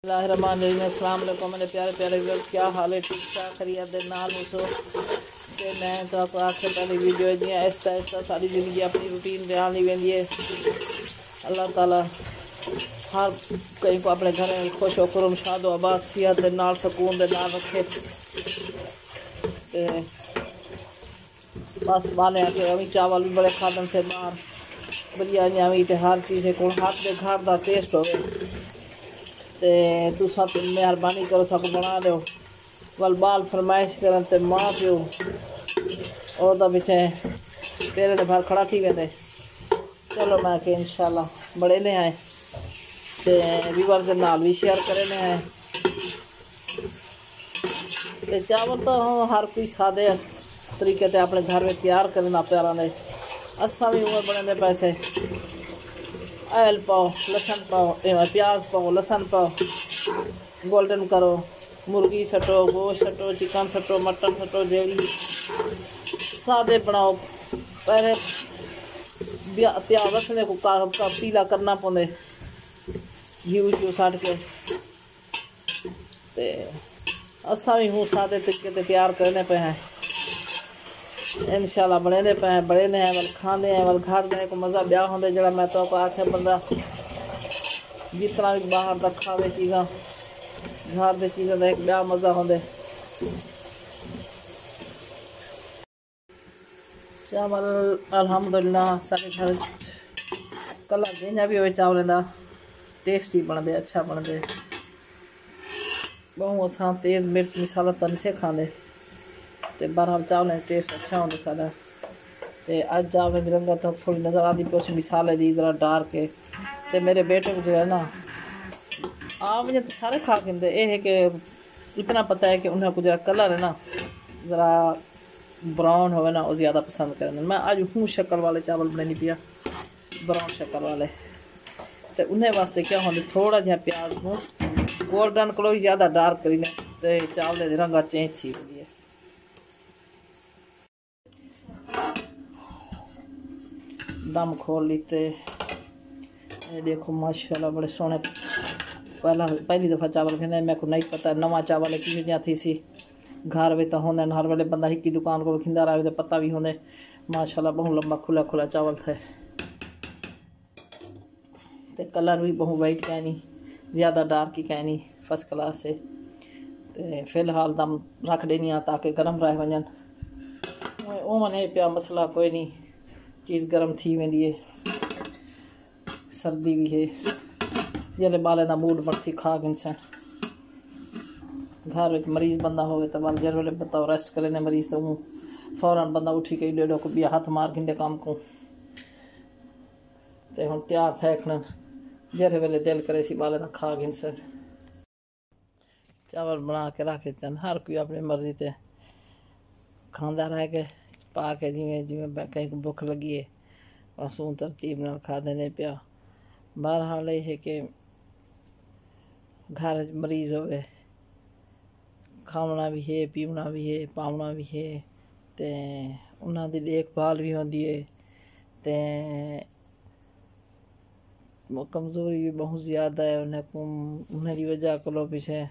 अस्सलाम वालेकुम मेरे प्यारे प्यारे व्यूअर्स, क्या हाल है? ठीक ठाक खरीद दे नाल उठो ते मैं तो आपको आखिर पहली वीडियो जी आहिस्ता आहिस्ता सारी ज़िंदगी अपनी रूटीन बयान नहीं वेंदी है। अल्लाह ताला हर कहीं को अपने घर में खुश खुरम शादो आबाद सेहत दे नाल सुकून दे नाल रखे। ते बस माने आके अभी चावल भी बड़े खादन से बाहर बिरयानी अभी ते हर चीज़ को हाथ दे घर का टेस्ट होवे ते तुसा मेहरबानी करो सबको बना दो। वल बाल फरमाइश करन ते माँ प्यो और दा पिछे पेरे दे बाहर खड़ा की वेंदे। चलो मैं के इंशाल्लाह बड़े ने आए ते व्यूअर दे नाल भी शेयर करे ने आए ते चावल तो हर कोई सादे तरीके ते अपने घर में तैयार करना प्यारा ने असा भी उमर बने दे पैसे आयल पाओ लसन पाओ प्याज पाओ लसन पाओ गोल्डन करो मुर्गी सटो गोश्त सटो चिकन सटो मटन सटो जेली सादे बनाओ। पहले प्याज रसने को का पीला करना पौंदे घी सट के ते असा भी हूँ सादे तरीके ते तैयार करने पे हैं इंशाल्लाह बने दे पे हैं बड़े ने वल खाने हैं वल घर देने को मज़ा ब्याह होंगे जरा मैं तो आखे बंदा जितना भी बाहर का खावे चीज़ा घर दे चीज़ों का एक ब्याह मज़ा होंगे। चावल अल्हम्दुलिल्लाह सारे घर कलर जिन्हें भी हो चावल का टेस्टी बनते अच्छा बनते बहुत असा तेज़ मिर्च मसाला तो नहीं से खाते तो बहरहाल चावल टेस्ट अच्छा होता सारा। तो अज चावल की रंगत तो थोड़ी नज़र आती कुछ मिसाले दी जरा डार्क है तो मेरे बेटे को जो है ना आप मुझे तो सारे खा के ये है कि इतना पता है कि उन्हें को जरा कलर है ना ज़रा ब्राउन हो ना वो ज़्यादा पसंद करें। मैं आज हूँ शक्कर वाले चावल बनानी पिया ब्राउन शक्कर वाले तो उन्हें वास्ते क्या होंगे थोड़ा जहा प्याज को गोल्डन को भी ज़्यादा डार्क करी तो चावल की रंग चेंज थी होती है। दम खोल लीते ये देखो माशाल्लाह बड़े सोने पहली दफ़ा चावल खाने मेरे को नहीं पता नवा चावल कि थी सी घर में तो होंगे हर वेले बंदा एक ही दुकान को खिंदा रहे तो पता भी होंगे माशाल्लाह बहुत लंबा खुला खुला चावल थे ते कलर भी बहुत वाइट कह नहीं ज़्यादा डार्क ही कह नहीं फर्स्ट क्लास है। तो फिलहाल दम रख देनी ताकि गर्म रह वजन ओवन है पिया मसला कोई नहीं चीज़ गर्म थी वेंदी है सर्दी भी है जल्द बाले का मूड बरसी खा गिनसन घर में मरीज़ बंदा हो तो वाल जर वेले बताओ रेस्ट करे मरीज़ तो वो फौरन बंदा उठी के डेढ़ो को बिया हाथ मार गिंदे काम को तो हम तैयार थे खन जर वेले दिल करे सी बाले ना खा गिनसन चावल बना के रख देते हैं हर कोई अपनी मर्जी से खांदा रह के पा के जिमें जिमें कहीं को भुख लगी है और सूं तरतीब न खा देने पिया। बहरहाल ये है कि घर मरीज़ हो खावना भी है पीवना भी है पावना भी है तो उन्होंने देखभाल भी होती है तो कमज़ोरी भी बहुत ज़्यादा है उन्हें वजह को पीछे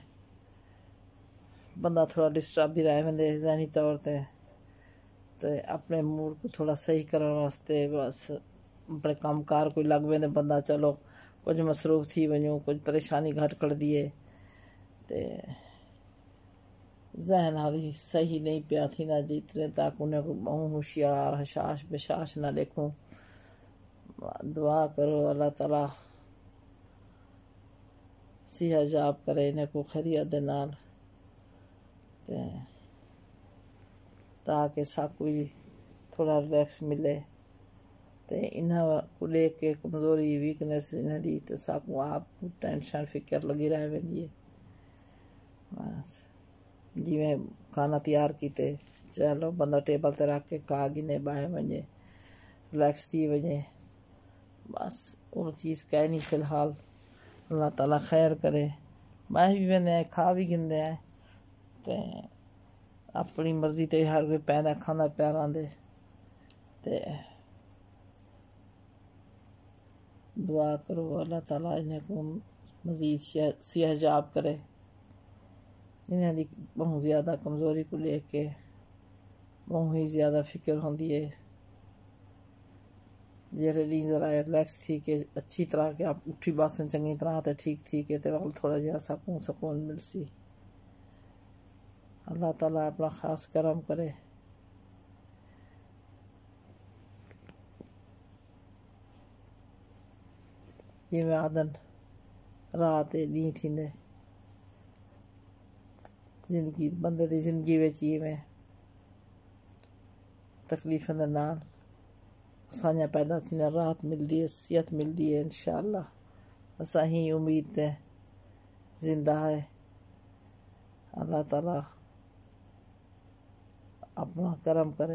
बंदा थोड़ा डिस्टर्ब भी रहे वेंदे ज़हनी तौर पर तो अपने मूड को थोड़ा सही करने वास्ते बस अपने काम कार कोई लग वेंदे बंदा चलो कुछ मसरूफ़ थी वजूँ कुछ परेशानी घट कर दिए तो जहन हाली सही नहीं पिया थी ना जितने तक उन्हें को बहुत होशियार हशाश बेशाश ना देखूँ। दुआ करो अल्लाह ताला सेहत जाब करे इन्हें को खैरियत दे नाल ताकि साकू भी थोड़ा रिलैक्स मिले तो इन्हें को देख के कमज़ोरी वीकनेस इन्हें दी तो साकू आप टेंशन फिक्र लगी रह वेंदी है। बस जिमें खाना तैयार किते चलो बंदा टेबल ते रख के खा गिने बाहे वजे रिलैक्स थी वजे बस वो चीज़ कह नहीं फिलहाल अल्लाह ताला खैर करे बाहे भी वेंदे खा भी गिंदे हैं तो अपनी मर्जी ते हर कोई पैदा खांदा प्यारा दे ते दुआ करो अल्लाह ताला इन्हें को मज़ीद सेहजाब करे। इन्हां दी बहुत ज़्यादा कमज़ोरी को लेके बहुत ही ज़्यादा फिक्र होंदी है। जेरे डी ज़रा रिलैक्स थी के अच्छी तरह के आप उठी बासन चंगी तरह ते ठीक थी के ते वक्त थोड़ा जहा सुकून मिलसी। अल्लाह ताला अपना ख़ास करम करे। जिमें आदन रात डी थींदे जिंदगी बंदे दी जिंदगी विच जिमें तकलीफ़न दे नाल असांजा पैदा थींदा राहत मिलदी है, सेहत मिलदी है। इंशाअल्लाह असां ही उम्मीद ते जिंदा है। अल्लाह ताला अपना करम करे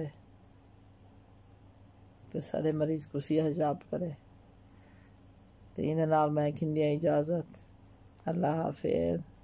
ते सारे मरीज को सेहजाब करे। तो इन नाल मैं खिंदिया इजाज़त। अल्लाह हाफिज़।